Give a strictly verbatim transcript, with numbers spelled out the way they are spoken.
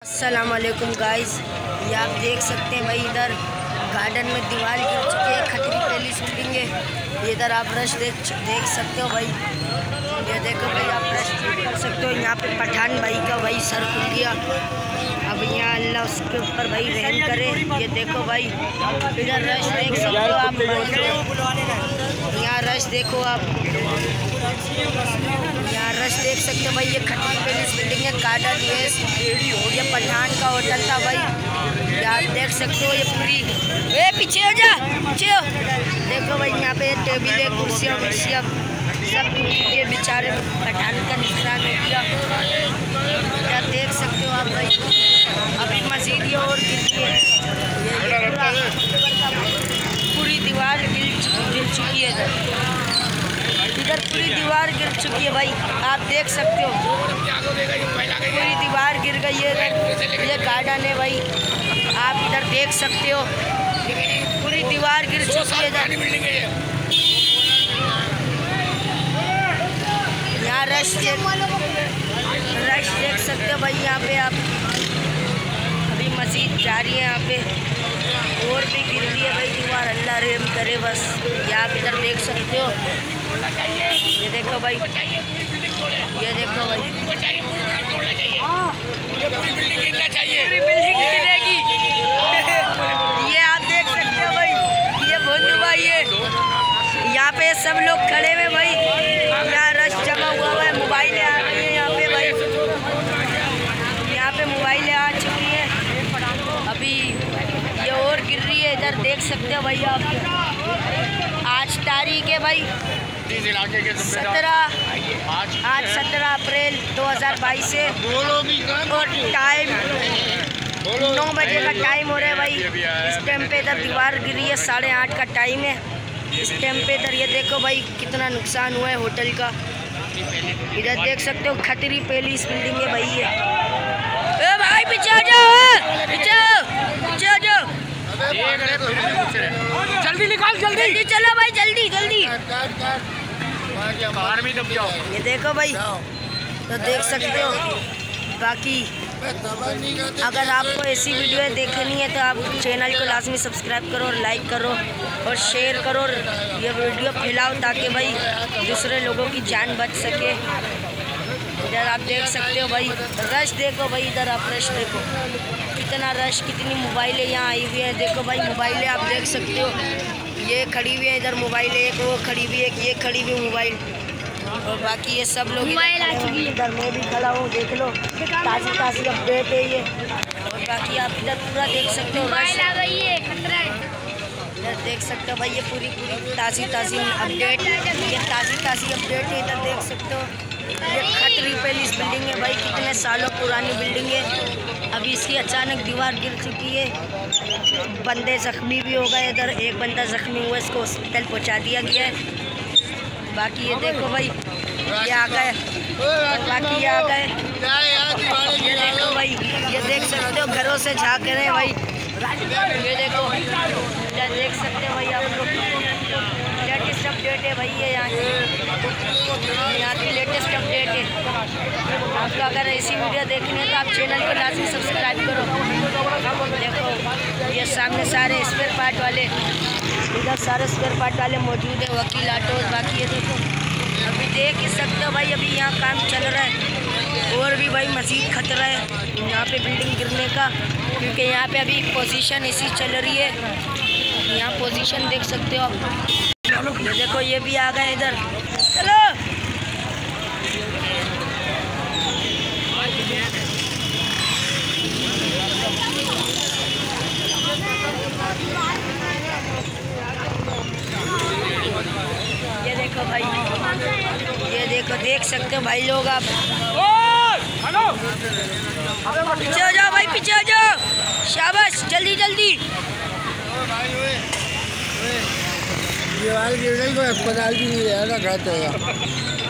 अस्सलामुअलैकुम गाइस, ये आप देख सकते हैं भाई इधर गार्डन में दीवार गिर चुकी है, खतरी पहली बिल्डिंग है। इधर आप रश देख देख सकते हो भाई, ये देखो भाई आप रश कर सकते हो। यहाँ पे पठान भाई का भाई सर खुल गया। अब यहाँ अल्लाह उसके ऊपर भाई रहम करे। ये देखो भाई इधर रश देख सकते हो आप, यहाँ रश देखो आप, यहाँ रश देख सकते हो भाई। ये खतरी पहली बिल्डिंग है, गार्डन ये ये पठान का होटल था भाई। यार देख सकते हो ये पूरी, ए पीछे हो जा, पीछे हो। देखो भाई यहाँ पे टेबल कुर्सियाँ कुर्सियाँ सब ये बेचारे पठान का नुकसान हो गया। क्या देख सकते हो आप भाई। अभी मस्जिद ये और गिरती है, पूरी दीवार गिर गिर चुकी है। इधर इधर पूरी दीवार गिर चुकी है भाई, आप देख सकते हो पूरी दीवार गिर गई है। ये गार्डन है भाई, आप इधर देख सकते हो पूरी दीवार गिर चुकी है। यहाँ रश रश देख सकते हो भाई। यहाँ पे आप अभी मस्जिद जा रही है, यहाँ पे और भी गिर रही है भाई दीवार। अल्लाह रहम करे बस। ये आप इधर देख सकते हो, ये देखो भाई, ये देखो भाई, ये आप देख सकते हो भाई, ये भोंदू भाई है। यहाँ पे सब लोग खड़े हुए भाई, यहाँ रश जमा हुआ हुआ है। मोबाइलें आ रही है यहाँ पे भाई, यहाँ पे मोबाइलें आ चुकी है। अभी ये और गिर रही है, इधर देख सकते हो भाई आप। आज तारीख है भाई सत्रह, आज सत्रह अप्रैल दो हज़ार बाईस है और टाइम नौ बजे का टाइम हो रहा है भाई। इस टाइम पे इधर दीवार गिरी है, साढ़े आठ का टाइम है इस टाइम पे। इधर ये देखो भाई कितना नुकसान हुआ है होटल का। इधर देख सकते हो खतरी पहली इस बिल्डिंग है भाई। ये ए भाई पीछे आ जाओ, पीछे पीछे आ जाओ, जल्दी निकाल, जल्दी जल्दी चलो भाई, जल्दी जल्दी। बाहर में दब जाओ। ये देखो भाई, तो देख सकते हो। बाकी अगर आपको ऐसी वीडियो देखनी है तो आप चैनल को लाजमी सब्सक्राइब करो और लाइक करो और शेयर करो और ये वीडियो फैलाओ ताकि भाई दूसरे लोगों की जान बच सके। इधर आप देख सकते हो भाई, रश देखो भाई, इधर आप रश देखो कितना रश, कितनी मोबाइलें यहाँ आई हुई हैं। देखो भाई मोबाइलें आप देख सकते हो, ये खड़ी हुई है इधर मोबाइल, एक वो खड़ी हुई है, एक ये खड़ी हुई मोबाइल, और बाकी ये सब लोग मोबाइल आ चुकी है। इधर मैं भी खड़ा हूँ, देख लो ताज़ी ताज़ी अपडेट है ये। और बाकी आप इधर पूरा देख सकते हो, रश आ गई है, इधर देख सकते हो भाई ये पूरी पूरी ताज़ी ताज़ी अपडेट, ये ताज़ी ताज़ी अपडेट है। इधर देख सकते हो ये खतरी पहली बिल्डिंग है भाई, कितने सालों पुरानी बिल्डिंग है। अभी इसकी अचानक दीवार गिर चुकी है, बंदे ज़ख्मी भी हो गए। इधर एक बंदा ज़ख्मी हुआ, इसको हॉस्पिटल पहुंचा दिया गया है। बाकी ये देखो भाई, ये आ गए, बाकी ये आ गए, ये देखो भाई, ये देख सकते हो घरों से झाँक रहे हैं भाई। ये देखो, ये देख सकते हो भाई आप लोग, लेटेस्ट अपडेट है भाई ये यहाँ की, यहाँ की लेटेस्ट अपडेट है। आपको अगर ऐसी वीडियो देखनी है तो आप चैनल को लाजमी सब्सक्राइब करो। देखो ये सामने सारे स्पेयर पार्ट वाले, इधर सारे स्पेयर पार्ट वाले मौजूद है, वकील ऑटो। बाकी ये देखो, अभी देख ही सकते हो भाई, अभी यहाँ काम चल रहा है और भी भाई मज़ीद खतरा है यहाँ पे बिल्डिंग गिरने का, क्योंकि यहाँ पे अभी पोजीशन ऐसी चल रही है। यहाँ पोजीशन देख सकते हो आप, ये देखो ये भी आ गए इधर, चलो ये देखो भाई, ये देखो देख सकते हो भाई लोग आप। पीछे हो जाओ भाई, पीछे हो जाओ, शाबाश, जल्दी जल्दी। दीवार गिर गई तो अस्पताल भी नहीं रहेगा, कहते हैं।